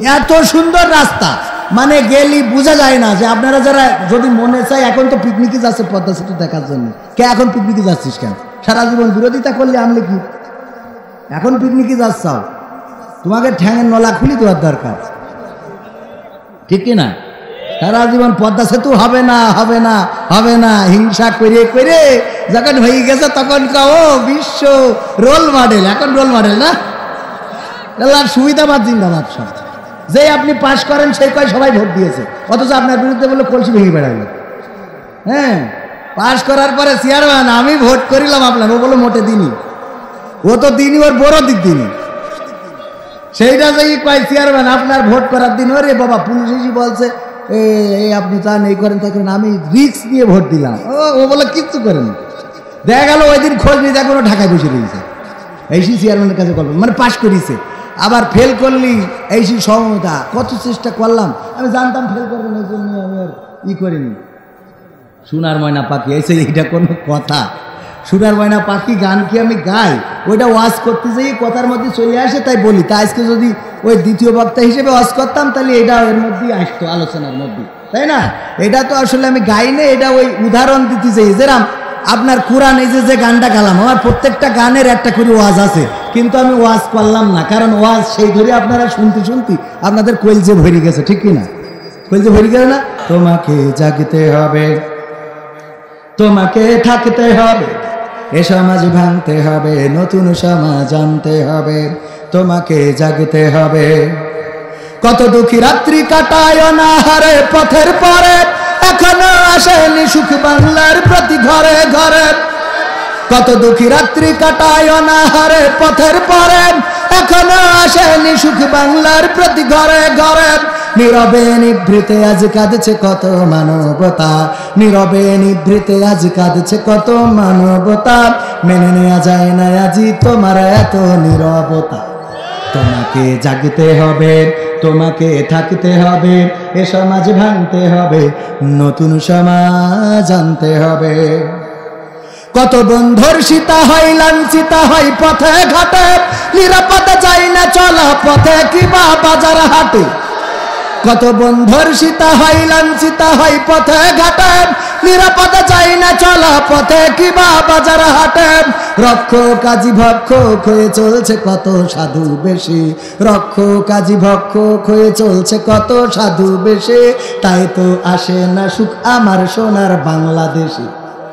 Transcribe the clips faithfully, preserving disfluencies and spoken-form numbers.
এত সুন্দর রাস্তা, মানে গেলি বোঝা যায় না যে আপনারা যারা যদি মনে চায় এখন তো পিকনিকে যাচ্ছে পদ্মা সেতু দেখার জন্য। কে এখন পিকনিকে যাচ্ছিস কেন? সারা জীবন বিরোধিতা করলে আনলে কি এখন পিকনিকে যাচ্ছাও? তোমাকে ঠ্যাঙের নলা খুলি দেওয়ার দরকার, ঠিক কি না? সারা জীবন পদ্মা সেতু হবে না হবে না হবে না হিংসা করে করে যখন হয়ে গেছে তখন কাও বিশ্ব রোল মডেল, এখন রোল মডেল না, সুবিধাবাদ জিন্দাবাদ সব। যে আপনি পাশ করেন সেই কয় সবাই ভোট দিয়েছে, অথচ আপনার বিরুদ্ধে বলে কলসি ভেঙে বেড়াইল। হ্যাঁ, পাশ করার পরে চেয়ারম্যান আমি ভোট করিলাম আপনার, ও বলে মোটে দিনই, ও তো দিনই ওর বড় দিক দিনই। সেইটা যে কয় চেয়ারম্যান আপনার ভোট করার দিন, ওরে বাবা পুলিশ এসে বলছে এই আপনি চান এই করেন তাই করেন, আমি রিক্স নিয়ে ভোট দিলাম। ও ও বলে কিচ্ছু করেন। দেখা গেল ওই দিন খোঁজ নিয়ে দেখো ঢাকায় বসে রয়েছে, এইসি চেয়ারম্যানের কাছে গল্প, মানে পাশ করিয়েছে। আবার ফেল করলি এইসি সমতা, কত চেষ্টা করলাম, আমি জানতাম ফেল করবেন, এই জন্য আমি আর ই করিনি। সোনার ময়না পাখি এসে এইটা কোনো কথা? সোনার ময়না পাখি গান কি আমি গাই? ওইটা ওয়াজ করতে যাই কথার মধ্যে চলে আসে, তাই বলি। তা আজকে যদি ওই দ্বিতীয় বক্তা হিসেবে ওয়াজ করতাম তাহলে এটা এর মধ্যেই আসতো, আলোচনার মধ্যে, তাই না? এটা তো আসলে আমি গাই না, এটা ওই উদাহরণ দিতে চাই। যেরাম আপনার কোরআন এই যে যে গানটা গালাম, আমার প্রত্যেকটা গানের একটা করে ওয়াজ আছে, কিন্তু আমি ওয়াজ করলাম না, কারণ ওয়াজ সেই ধরে আপনারা শুনতে শুনতে আপনাদের কলজে ভরে গেছে, ঠিক কি না? কলজে ভরে গেছে না? তোমাকে জাগতে হবে, তোমাকে থাকতে হবে, এ সমাজ ভাঙতে হবে, নতুন সমাজ আনতে হবে, তোমাকে জাগতে হবে। কত দুঃখী রাত্রি কাটায় অনাহারে পথের পরে, এখনো আসেনি সুখ বাংলার প্রতি ঘরে ঘরে। কত দুঃখী রাত্রি কাটায় অনাহারে পথের পরে, এখনো আসেনি সুখ বাংলার প্রতি ঘরে ঘরে। নীরবে নিভৃতে আজ কাঁদছে কত মানবতা, নীরবে নিভৃতে আজ কাঁদছে কত মানবতা। মেনে নেওয়া যায় না আজি তোমার এত নীরবতা। তোমাকে জাগতে হবে, তোমাকে থাকতে হবে, এ সমাজ ভাঙতে হবে, নতুন সমাজ আনতে হবে। কত বন্ধুর সীতা হয় লাঞ্ছিতা হয় পথে ঘাটে, নিরাপদে যায় না চলা পথে কিবা বাজার হাটে। কত বন্ধুর সীতা হয় লাঞ্ছিতা হয় পথে ঘাটে, নিরাপদে যায় না চলা পথে কিবা বাজার হাটে। রক্ষ কাজী ভক্ষক হয়ে চলছে কত সাধু বেশি, রক্ষ কাজী ভক্ষক হয়ে চলছে কত সাধু বেশি। তাই তো আসে না সুখ আমার সোনার বাংলাদেশে।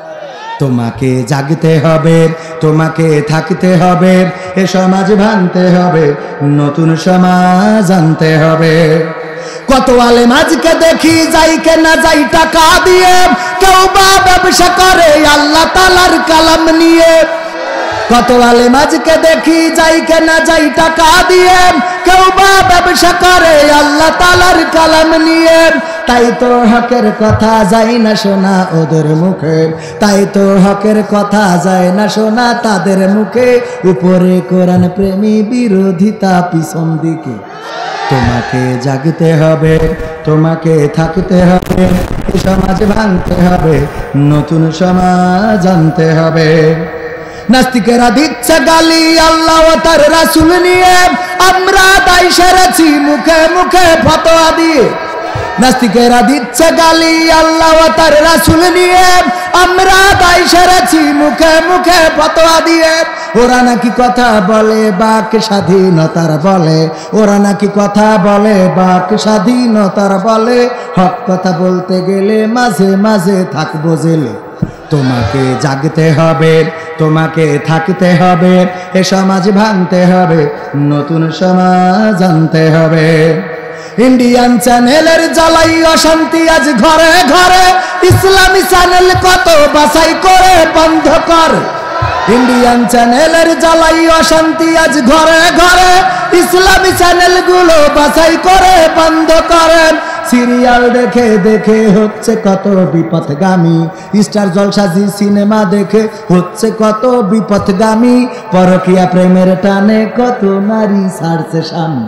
তোমাকে জাগতে হবে, তোমাকে থাকতে হবে, এ সমাজ ভাঙতে হবে, নতুন সমাজ আনতে হবে। কত আলেম আজকে দেখি যাই কে না যাই টাকা দিয়ে, কেউ বা ব্যবসা করে আল্লাহ তাআলার কালাম নিয়ে। কত আলেম আজকে দেখি যাই কে না যাই টাকা দিয়ে, কেউ বা ব্যবসা করে আল্লাহ তাআলার কালাম নিয়ে। তাই তো হকের কথা যায় না শোনা ওদের মুখে, তাই তো হকের কথা যায় না শোনা তাদের মুখে। উপরে কোরআন প্রেমী বিরোধিতা পিছন দিকে। তোমাকে জাগতে হবে, তোমাকে থাকতে হবে, এই সমাজ ভাঙতে হবে, নতুন সমাজ আনতে হবে। নাস্তিকেরা দিচ্ছে গালি আল্লাহ ও তার রাসূল নিয়ে, আমরা দায় সেরেছি মুখে মুখে ফতোয়া দিয়ে। নাস্তিকেরা দিচ্ছে গালি আল্লাহ ও তার রাসূল নিয়ে, আমরা দায় সেরেছি মুখে মুখে ফতোয়া দিয়ে। ওরা নাকি কথা বলে বাক স্বাধীনতার বলে, ওরা নাকি কথা বলে বাক স্বাধীনতার বলে। হক কথা বলতে গেলে মাঝে মাঝে থাকবো জেলে। তোমাকে জাগতে হবে, তোমাকে থাকতে হবে, এ সমাজ ভাঙতে হবে, নতুন সমাজ আনতে হবে। ইন্ডিয়ান চ্যানেলের জ্বালাই অশান্তি আজ ঘরে ঘরে, ইসলামী চ্যানেল কত বাছাই করে বন্ধ কর। ইন্ডিয়ান চ্যানেলের জ্বালাই অশান্তি আজ ঘরে ঘরে, ইসলামী চ্যানেল গুলো বাছাই করে বন্ধ করেন। সিরিয়াল দেখে দেখে হচ্ছে কত বিপথগামী, স্টার জলসাজি সিনেমা দেখে হচ্ছে কত বিপথগামী। পরকীয়া প্রেমের টানে কত নারী ছাড়ছে স্বামী।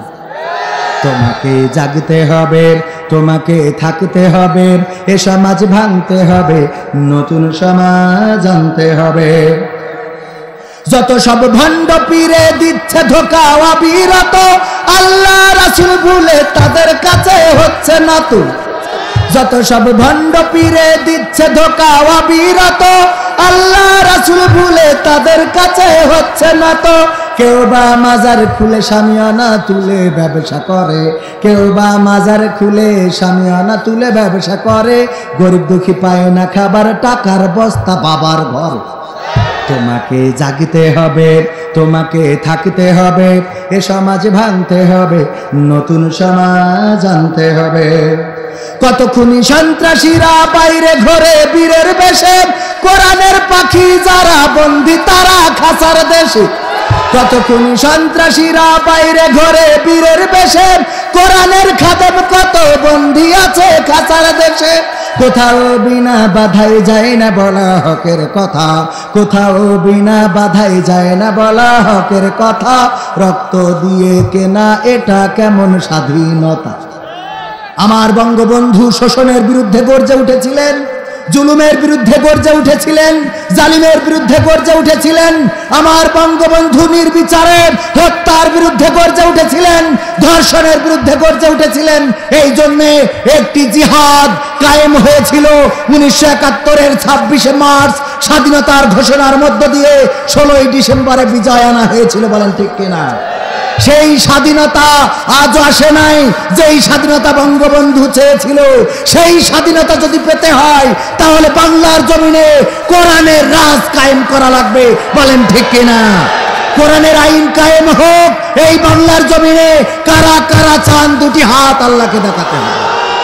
তোমাকে জাগতে হবে, তোমাকে থাকতে হবে, এ সমাজ ভাঙতে হবে, নতুন সমাজ আনতে হবে। যত সব ভণ্ড পীরে দিচ্ছে ধোঁকা অবিরত, আল্লাহ রাসূল ভুলে তাদের কাছে হচ্ছে না তো। যত সব ভণ্ড পীরে দিচ্ছে ধোঁকা অবিরত, আল্লাহ রাসূল ভুলে তাদের কাছে হচ্ছে না তো। কেউ বা মাজার খুলে শামিয়ানা তুলে ব্যবসা করে, কেউ বা মাজার খুলে শামিয়ানা তুলে ব্যবসা করে, গরিব দুঃখী পায় না খাবার, টাকার বস্তা বাবার ঘর। তোমাকে জাগিতে হবে, তোমাকে থাকতে হবে, এ সমাজ ভাঙতে হবে, নতুন সমাজ আনতে হবে। কত খুনি সন্ত্রাসীরা বাইরে ঘরে বীরের বেশে, কোরআনের পাখি যারা বন্দী তারা খাসার দেশে। কত খুনি সন্ত্রাসীরা বাইরে ঘরে বীরের বেশে, কোরআনের খাদেম কত বন্দী আছে খাসার দেশে। কোথাও বিনা বাধাই যায় না বলা হকের কথা, কোথাও বিনা বাধাই যায় না বলা হকের কথা। রক্ত দিয়ে কেনা এটা কেমন স্বাধীনতা। আমার বঙ্গবন্ধু শোষণের বিরুদ্ধে গর্জে উঠেছিলেন, জুলুমের বিরুদ্ধে গর্জে উঠেছিলেন, জালিমের বিরুদ্ধে গর্জে উঠেছিলেন। আমার বঙ্গবন্ধু নির্বিচারে হত্যার বিরুদ্ধে গর্জে উঠেছিলেন, ধর্ষণের বিরুদ্ধে গর্জে উঠেছিলেন। এই জন্যে একটি জিহাদ কায়েম হয়েছিল উনিশশো একাত্তরের ছাব্বিশে মার্চ, স্বাধীনতার ঘোষণার মধ্য দিয়ে ষোলোই ডিসেম্বরে বিজয় আনা হয়েছিল। বলেন ঠিক কিনা? সেই স্বাধীনতা আজও আসে নাই, যেই স্বাধীনতা বঙ্গবন্ধু চেয়েছিল। সেই স্বাধীনতা যদি পেতে হয় তাহলে বাংলার জমিনে কোরআনের রাজ কায়েম করা লাগবে। বলেন ঠিক কিনা? কোরআনের আইন কায়েম হোক এই বাংলার জমিনে। কারা কারা চান দুটি হাত আল্লাহকে দেখাতে হবে।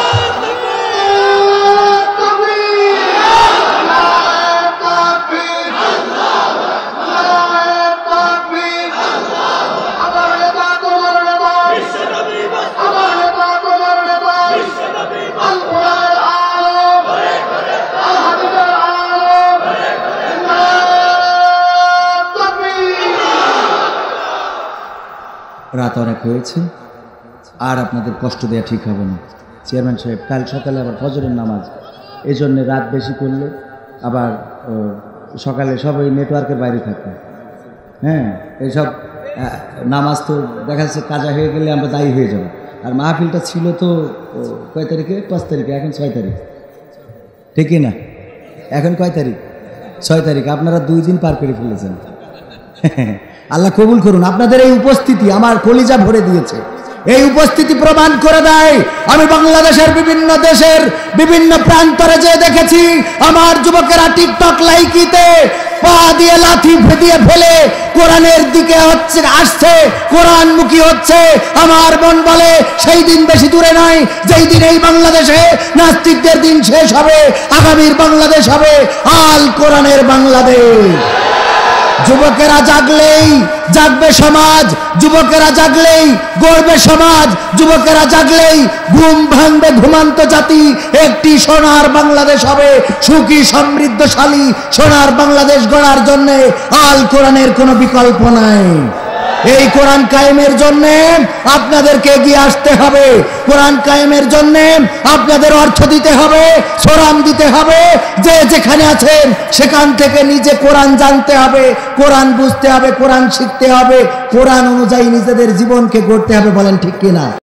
রাত অনেক হয়েছে, আর আপনাদের কষ্ট দেওয়া ঠিক হবে না। চেয়ারম্যান সাহেব, কাল সকালে আবার ফজরের নামাজ, এই জন্যে রাত বেশি করলে আবার সকালে সবাই নেটওয়ার্কের বাইরে থাকবে। হ্যাঁ, এইসব নামাজ তো দেখা যাচ্ছে কাজা হয়ে গেলে আমরা দায়ী হয়ে যাব। আর মাহফিলটা ছিল তো কয় তারিখে? পাঁচ তারিখে, এখন ছয় তারিখ, ঠিকই না? এখন কয় তারিখ? ছয় তারিখ। আপনারা দুই দিন পার করে ফেলেছেন। আল্লাহ কবুল করুন। আপনাদের এই উপস্থিতি আমার কলিজা ভরে দিয়েছে। এই উপস্থিতি প্রমাণ করে দেয়, আমি বাংলাদেশের বিভিন্ন দেশের বিভিন্ন প্রান্তরে যে দেখেছি আমার যুবকেরা টিকটক লাইকিতে পা দিয়ে লাথি দিয়ে ফেলে কোরআনের দিকে হচ্ছে আসছে, কোরআনমুখী হচ্ছে। আমার মন বলে সেই দিন বেশি দূরে নয় যেই দিন এই বাংলাদেশে নাস্তিকদের দিন শেষ হবে, আগামীর বাংলাদেশ হবে আল কোরআনের বাংলাদেশ। যুবকেরা জাগলেই জাগবে সমাজ, যুবকেরা জাগলেই গড়বে সমাজ, যুবকেরা জাগলেই ঘুম ভাঙবে ঘুমান্ত জাতি। একটি সোনার বাংলাদেশ হবে, সুখী সমৃদ্ধশালী সোনার বাংলাদেশ গড়ার জন্য আল কোরআনের কোনো বিকল্প নাই। এই কোরআন কায়েমের জন্য আপনাদেরকে এগিয়ে আসতে হবে। কোরআন কায়েমের জন্য আপনাদের অর্থ দিতে হবে, শ্রম দিতে হবে। যে যেখানে আছেন সেখান থেকে নিজে কোরআন জানতে হবে, কোরআন বুঝতে হবে, কোরআন শিখতে হবে, কোরআন অনুযায়ী নিজেদের জীবনকে গড়তে হবে। বলেন ঠিক কিনা?